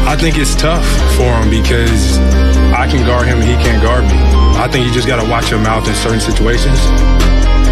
I think it's tough for him because I can guard him and he can't guard me. I think you just got to watch your mouth in certain situations.